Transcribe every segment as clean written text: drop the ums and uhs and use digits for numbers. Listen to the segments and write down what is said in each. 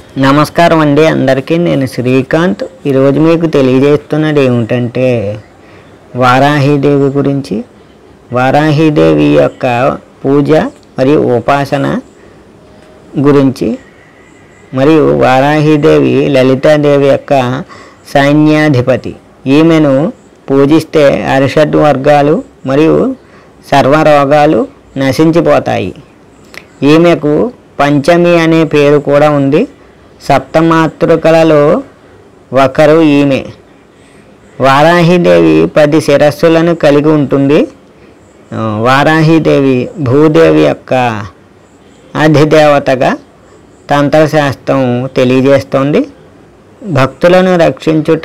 నమస్కారం అండి అందరికీ. నేను శ్రీకాంత్. ఈరోజు మీకు తెలియజేస్తున్నది ఏమిటంటే వారాహీదేవి గురించి. వారాహీదేవి యొక్క పూజ మరియు ఉపాసన గురించి, మరియు వారాహీదేవి లలితాదేవి యొక్క సైన్యాధిపతి. ఈమెను పూజిస్తే అరిషడ్ వర్గాలు మరియు సర్వరోగాలు నశించిపోతాయి. ఈమెకు పంచమి అనే పేరు కూడా ఉంది. సప్తమాతృకలలో ఒకరు ఈమె. వారాహీదేవి 10 శిరస్సులను కలిగి ఉంటుంది. వారాహీదేవి భూదేవి యొక్క అధిదేవతగా తంత్రశాస్త్రం తెలియజేస్తోంది. భక్తులను రక్షించుట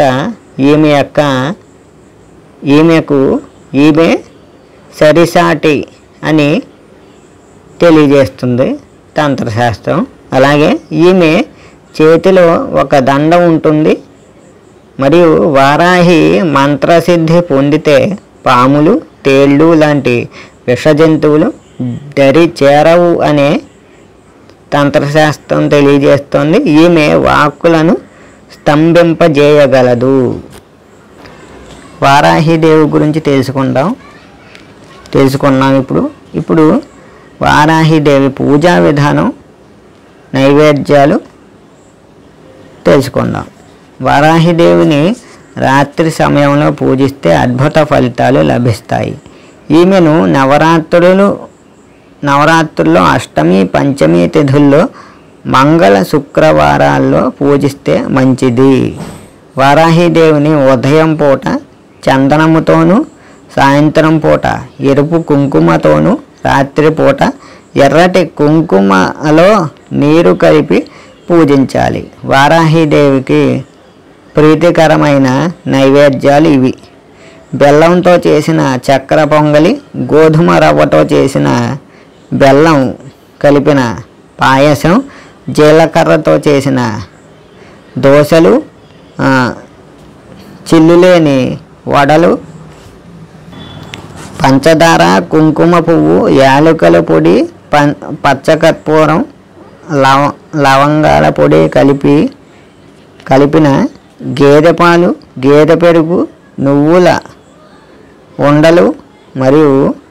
ఈమె సరిసాటి అని తెలియజేస్తుంది తంత్రశాస్త్రం. అలాగే ఈమె చేతిలో ఒక దండం ఉంటుంది. మరియు వారాహి మంత్రసిద్ధి పొందితే పాములు, తేళ్ళు లాంటి విష జంతువులు దరి చేరవు అనే తంత్రశాస్త్రం తెలియజేస్తుంది. ఈమె వాక్కులను స్తంభింపజేయగలదు. వారాహీదేవి గురించి తెలుసుకున్నాం. ఇప్పుడు వారాహీదేవి పూజా విధానం, నైవేద్యాలు తెలుసుకుందాం. వారాహీదేవిని రాత్రి సమయంలో పూజిస్తే అద్భుత ఫలితాలు లభిస్తాయి. ఈమెను నవరాత్రుల్లో అష్టమి, పంచమి తిథుల్లో మంగళ శుక్రవారాల్లో పూజిస్తే మంచిది. వారాహీదేవిని ఉదయం పూట చందనముతోనూ, సాయంత్రం పూట ఎరుపు కుంకుమతోనూ, రాత్రిపూట ఎర్రటి కుంకుమలో నీరు కలిపి పూజించాలి. వారాహీదేవికి ప్రీతికరమైన నైవేద్యాలు ఇవి: బెల్లంతో చేసిన చక్కెర పొంగలి, గోధుమ రవ్వతో చేసిన బెల్లం కలిపిన పాయసం, జీలకర్రతో చేసిన దోశలు, చిల్లులేని వడలు, పంచదార, కుంకుమ పువ్వు, యాలకుల పొడి, పచ్చకర్పూరం, లవంగాల పొడి కలిపిన గేదె పాలు, గేదె పెరుగు, నువ్వుల ఉండలు మరియు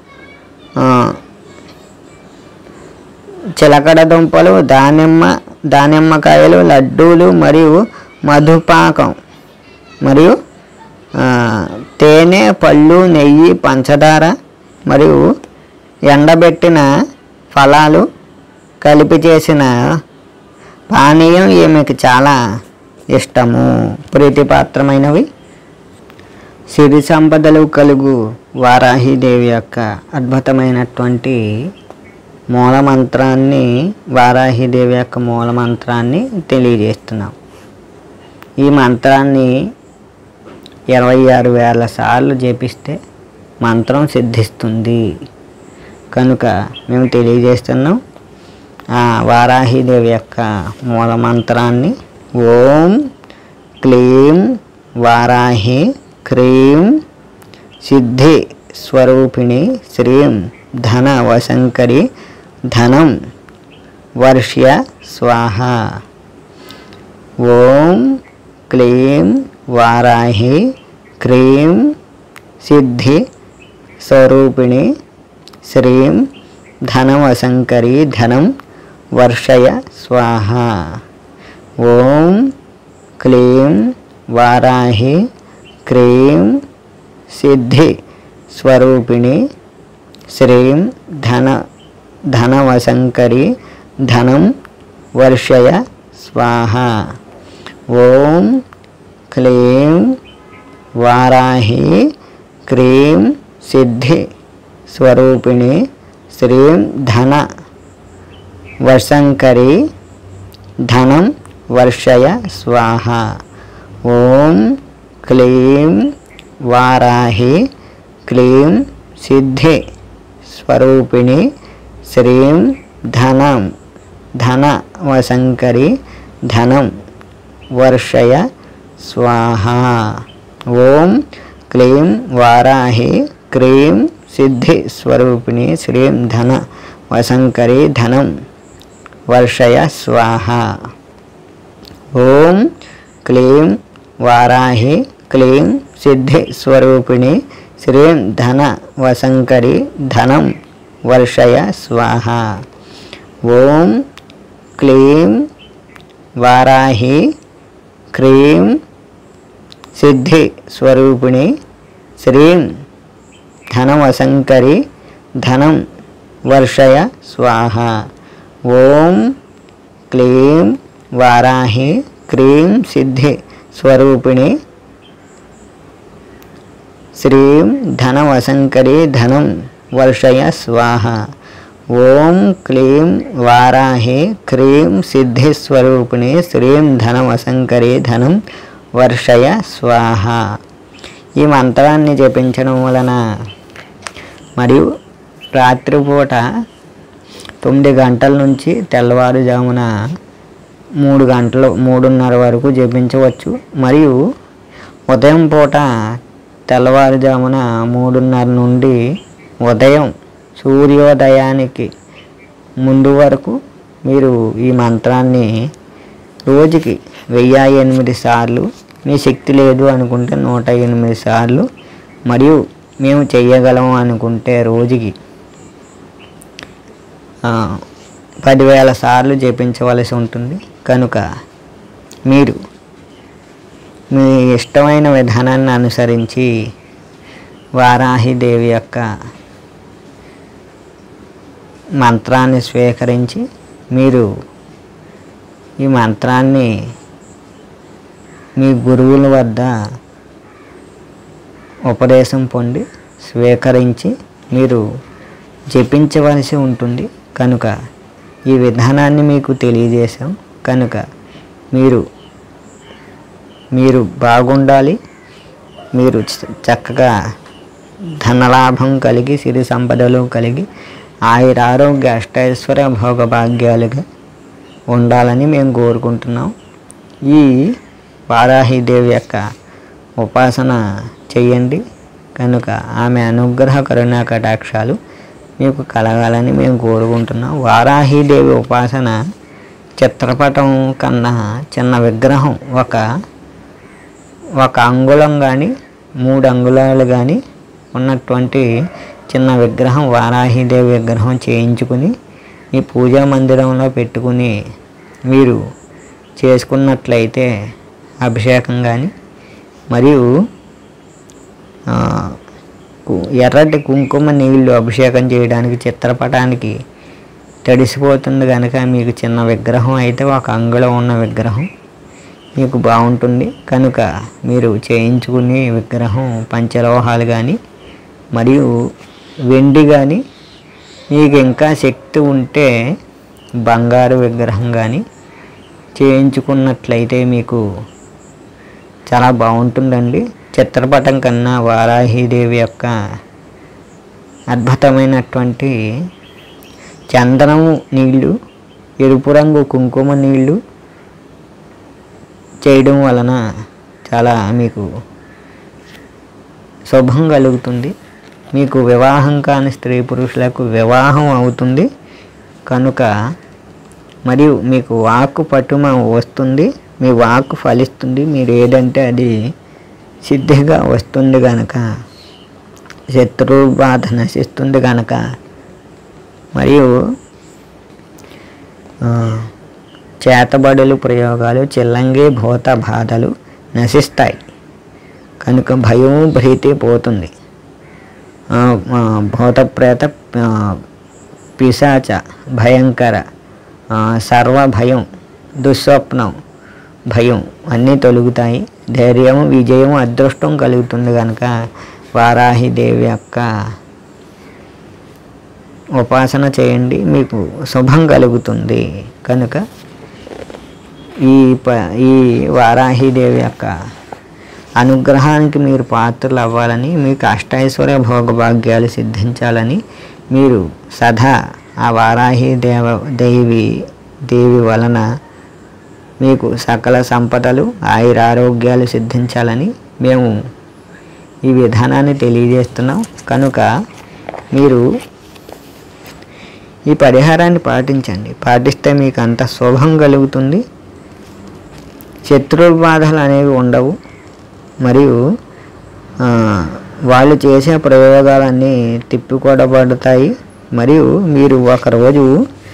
చిలకడ దుంపలు, దానిమ్మకాయలు, లడ్డూలు మరియు మధుపాకం మరియు తేనె, పళ్ళు, నెయ్యి, పంచదార మరియు ఎండబెట్టిన ఫలాలు కలిపి చేసిన పానీయం ఈమెకు చాలా ఇష్టము, ప్రీతిపాత్రమైనవి. సిరి సంపదలు కలుగు వారాహీదేవి యొక్క అద్భుతమైనటువంటి మూలమంత్రాన్ని, వారాహీదేవి యొక్క మూలమంత్రాన్ని తెలియజేస్తున్నాం. ఈ మంత్రాన్ని 26,000 సార్లు జపిస్తే మంత్రం సిద్ధిస్తుంది. కనుక మేము తెలియజేస్తున్నాం వారాహీదేవి యొక్క మూలమంత్రాన్ని. ఓం క్లీం వారాహి క్రీం సిద్ధి స్వరూపిణి శ్రీం ధన వశంకరి ధనం వర్ష్య స్వాహ. ఓం క్లీం వారాహి క్రీం సిద్ధి స్వరూపిణి శ్రీం ధనవశంకరి ధనం వర్షయ స్వాహ. ఓం క్లీం వారాహి క్రీం సిద్ధి స్వరూపిణి శ్రీం ధనవశంకరి ధనం వర్షయ స్వాహ. ఓం క్లీం వారాహి క్రీం సిద్ధి స్వరూపిణి శ్రీం ధన వశంకరి ధనం వర్షయ స్వాహ. ఓం క్లీం వారాహి క్లీం సిద్ధి స్వరూపిణి శ్రీం ధన వశంకరి ధనం వర్షయ స్వాహ. ఓం క్లీం వారాహి క్రీం సిద్ధి స్వరూపిణి శ్రీం ధన వశంకరి ధనం వర్షయ స్వాహ. ఓం క్లీం వారాహి క్లీం సిద్ధి స్వరూపిణి శ్రీం ధన వశంకరి ధనం వర్షయ స్వాహ. ఓం క్లీం వారాహి క్రీం సిద్ధి స్వరూపిణి శ్రీం ధనవశంకరి ధనం వర్షయ స్వాహ. ఓం క్లీం వారాహి క్రీం సిద్ధి స్వరూపిణి శ్రీం ధనవశంకరి ధనం వర్షయ స్వాహ. ఓం క్లీం వారాహి క్రీం సిద్ధి స్వరూపిణి శ్రీం ధనవశంకరి ధనం వర్షయ స్వాహ. ఈ మంత్రాన్ని జపించడం వలన మరియు రాత్రిపూట 9 గంటల నుంచి తెల్లవారుజామున 3 గంటలు 3:30 వరకు జపించవచ్చు. మరియు ఉదయం పూట తెల్లవారుజామున 3:30 నుండి ఉదయం సూర్యోదయానికి ముందు వరకు మీరు ఈ మంత్రాన్ని రోజుకి 1008 సార్లు, మీ శక్తి లేదు అనుకుంటే 108 సార్లు, మరియు మేము చేయగలము అనుకుంటే రోజుకి 10,000 సార్లు జపించవలసి ఉంటుంది. కనుక మీరు మీ ఇష్టమైన విధానాన్ని అనుసరించి వారాహిదేవి యొక్క మంత్రాన్ని స్వీకరించి మీరు ఈ మంత్రాన్ని మీ గురువుల వద్ద ఉపదేశం పొంది స్వీకరించి మీరు జపించవలసి ఉంటుంది. కనుక ఈ విధానాన్ని మీకు తెలియజేశాం. కనుక మీరు బాగుండాలి, మీరు చక్కగా ధనలాభం కలిగి సిరి సంపదలు కలిగి ఆయురారోగ్య అష్టైశ్వర్య భోగభాగ్యాలుగా ఉండాలని మేము కోరుకుంటున్నాం. ఈ వారాహిదేవి యొక్క ఉపాసన చేయండి. కనుక ఆమె అనుగ్రహ కరుణా కటాక్షాలు మీకు కలగాలని మేము కోరుకుంటున్నాం. వారాహిదేవి ఉపాసన చిత్రపటం కన్నా చిన్న విగ్రహం ఒక అంగుళం కానీ 3 అంగుళాలు కానీ ఉన్నటువంటి చిన్న విగ్రహం వారాహిదేవి విగ్రహం చేయించుకుని మీ పూజా మందిరంలో పెట్టుకుని మీరు చేసుకున్నట్లయితే అభిషేకం కానీ మరియు ఎర్రటి కుంకుమ నీళ్ళు అభిషేకం చేయడానికి చిత్రపటానికి తడిసిపోతుంది. కనుక మీకు చిన్న విగ్రహం అయితే 1 అంగుళం ఉన్న విగ్రహం మీకు బాగుంటుంది. కనుక మీరు చేయించుకునే విగ్రహం పంచలోహాలు కానీ మరియు వెండి కానీ, మీకు ఇంకా శక్తి ఉంటే బంగారు విగ్రహం కానీ చేయించుకున్నట్లయితే మీకు చాలా బాగుంటుందండి. చిత్రపటం కన్నా వారాహిదేవి యొక్క అద్భుతమైనటువంటి చందనము నీళ్ళు, ఎరుపు రంగు కుంకుమ నీళ్ళు చేయడం వలన చాలా మీకు శుభం కలుగుతుంది. మీకు వివాహం కాని స్త్రీ పురుషులకు వివాహం అవుతుంది. కనుక మరియు మీకు వాక్కు పట్టుమ వస్తుంది, మీ వాక్కు ఫలిస్తుంది, మీరు ఏదంటే అది సిద్ధిగా వస్తుంది. కనుక శత్రు బాధ నశిస్తుంది. కనుక మరియు చేతబడులు ప్రయోగాలు చిల్లంగి భూత బాధలు నశిస్తాయి. కనుక భయం భీతి పోతుంది. భూత ప్రేత పిశాచ భయంకర సర్వ భయం దుస్వప్నం భయం అన్నీ తొలుగుతాయి. ధైర్యం విజయం అదృష్టం కలుగుతుంది. కనుక వారాహిదేవి యొక్క ఉపాసన చేయండి, మీకు శుభం కలుగుతుంది. కనుక ఈ వారాహిదేవి యొక్క అనుగ్రహానికి మీరు పాత్రలు అవ్వాలని, మీకు అష్టైశ్వర్య భోగభాగ్యాలు సిద్ధించాలని మీరు సదా ఆ వారాహి దేవి వలన మీకు సకల సంపదలు ఆయురారోగ్యాలు సిద్ధించాలని మేము ఈ విధానాన్ని తెలియజేస్తున్నాం. కనుక మీరు ఈ పరిహారాన్ని పాటించండి. పాటిస్తే మీకు అంత శుభం కలుగుతుంది. శత్రువుల బాధలు అనేవి ఉండవు. మరియు వాళ్ళు చేసే ప్రయోగాలన్నీ తిప్పికొట్టబడతాయి. మరియు మీరు ఒకరోజు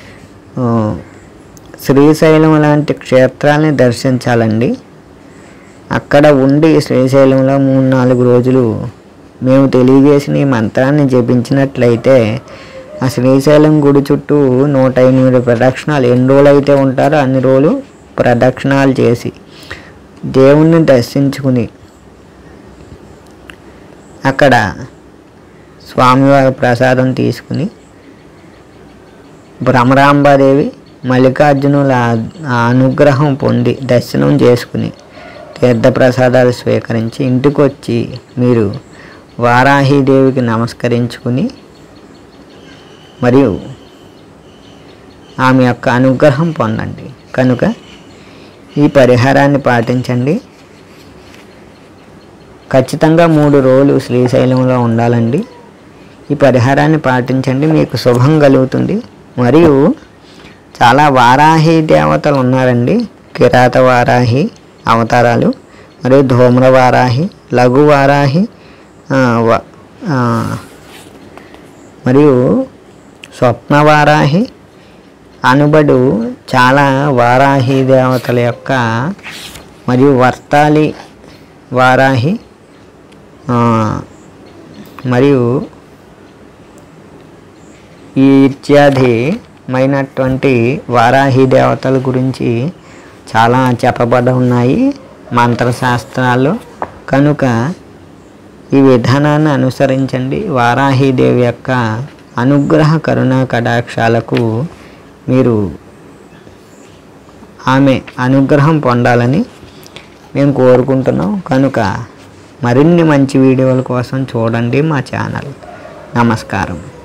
శ్రీశైలం లాంటి క్షేత్రాలని దర్శించాలండి. అక్కడ ఉండి శ్రీశైలంలో 3-4 రోజులు మేము తెలియజేసిన ఈ మంత్రాన్ని జపించినట్లయితే ఆ శ్రీశైలం గుడి చుట్టూ 108 ప్రదక్షిణాలు ఎన్ని రోజులు అయితే ఉంటారో అన్ని రోజులు ప్రదక్షిణాలు చేసి దేవుణ్ణి దర్శించుకుని అక్కడ స్వామివారి ప్రసాదం తీసుకుని భ్రమరాంబాదేవి మల్లికార్జునుల అనుగ్రహం పొంది దర్శనం చేసుకుని తీర్థప్రసాదాలు స్వీకరించి ఇంటికి వచ్చి మీరు వారాహీదేవికి నమస్కరించుకుని మరియు ఆమె యొక్క అనుగ్రహం పొందండి. కనుక ఈ పరిహారాన్ని పాటించండి. ఖచ్చితంగా 3 రోజులు శ్రీశైలంలో ఉండాలండి. ఈ పరిహారాన్ని పాటించండి, మీకు శుభం కలుగుతుంది. మరియు చాలా వారాహి దేవతలు ఉన్నారండి. కిరాత వారాహి అవతారాలు, మరియు ధూమ్ర వారాహి, లఘు వారాహి, మరియు స్వప్న వారాహి అనుబడు చాలా వారాహి దేవతల యొక్క మరియు వర్తాలి వారాహి మరియు ఈ ఇత్యాదిమైనటువంటి వారాహి దేవతల గురించి చాలా చెప్పబడి ఉన్నాయి మంత్రశాస్త్రాలు. కనుక ఈ విధానాన్ని అనుసరించండి. వారాహీదేవి యొక్క అనుగ్రహ కరుణా కటాక్షాలకు మీరు ఆమె అనుగ్రహం పొందాలని మేము కోరుకుంటున్నాం. కనుక మరిన్ని మంచి వీడియోల కోసం చూడండి మా ఛానల్. నమస్కారం.